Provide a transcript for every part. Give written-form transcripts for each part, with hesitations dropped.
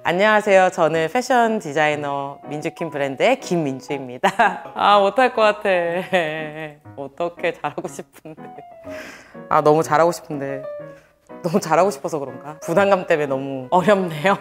안녕하세요. 저는 패션 디자이너 민주킴 브랜드의 김민주입니다. 못할 것 같아. 어떻게 잘하고 싶은데. 너무 잘하고 싶은데. 너무 잘하고 싶어서 그런가? 부담감 때문에 너무 어렵네요.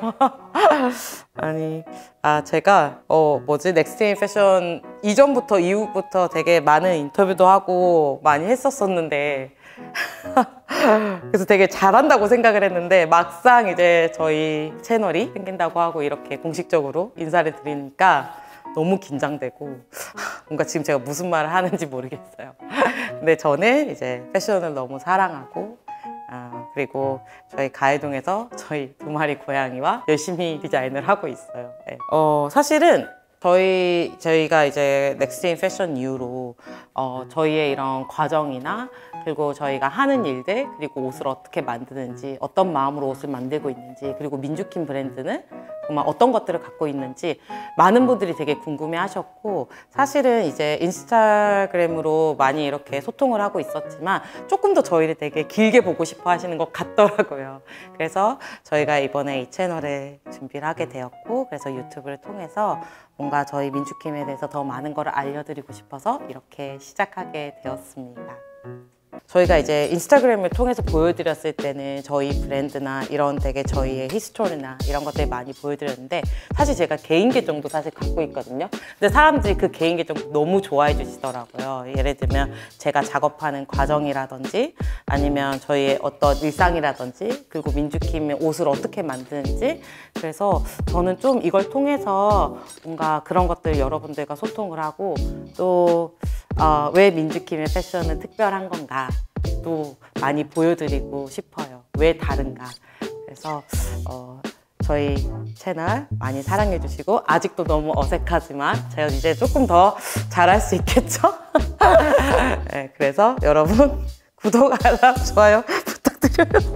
제가 넥스트인 패션 이전부터 이후부터 되게 많은 인터뷰도 하고 많이 했었었는데 그래서 되게 잘한다고 생각을 했는데 막상 이제 저희 채널이 생긴다고 하고 이렇게 공식적으로 인사를 드리니까 너무 긴장되고 뭔가 지금 제가 무슨 말을 하는지 모르겠어요. 근데 저는 이제 패션을 너무 사랑하고 그리고 저희 가해동에서 저희 2마리 고양이와 열심히 디자인을 하고 있어요. 네. 사실은 저희가 이제 넥스트인 패션 이후로 저희의 이런 과정이나 그리고 저희가 하는 일들 그리고 옷을 어떻게 만드는지 어떤 마음으로 옷을 만들고 있는지 그리고 민주킴 브랜드는 정말 어떤 것들을 갖고 있는지 많은 분들이 되게 궁금해 하셨고 사실은 이제 인스타그램으로 많이 이렇게 소통을 하고 있었지만 조금 더 저희를 되게 길게 보고 싶어 하시는 것 같더라고요. 그래서 저희가 이번에 이 채널을 준비를 하게 되었고 그래서 유튜브를 통해서 뭔가 저희 민주킴에 대해서 더 많은 걸 알려드리고 싶어서 이렇게 시작하게 되었습니다. 저희가 이제 인스타그램을 통해서 보여드렸을 때는 저희 브랜드나 이런 되게 저희의 히스토리나 이런 것들 많이 보여드렸는데 사실 제가 개인 계정도 사실 갖고 있거든요. 근데 사람들이 그 개인 계정 너무 좋아해 주시더라고요. 예를 들면 제가 작업하는 과정이라든지 아니면 저희의 어떤 일상이라든지 그리고 민주킴의 옷을 어떻게 만드는지 그래서 저는 좀 이걸 통해서 뭔가 그런 것들 여러분들과 소통을 하고 또 왜 민주킴의 패션은 특별한 건가 또 많이 보여드리고 싶어요. 왜 다른가. 그래서 저희 채널 많이 사랑해 주시고 아직도 너무 어색하지만 제가 이제 조금 더 잘할 수 있겠죠? 네, 그래서 여러분 구독, 알람, 좋아요 부탁드려요.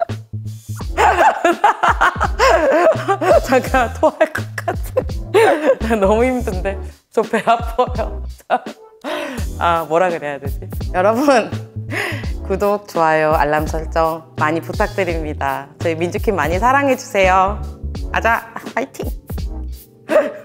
잠깐 토할 것 같아. 너무 힘든데 저 배 아파요. 뭐라 그래야 되지? 여러분 구독, 좋아요, 알람 설정 많이 부탁드립니다. 저희 민주킴 많이 사랑해주세요. 아자, 파이팅!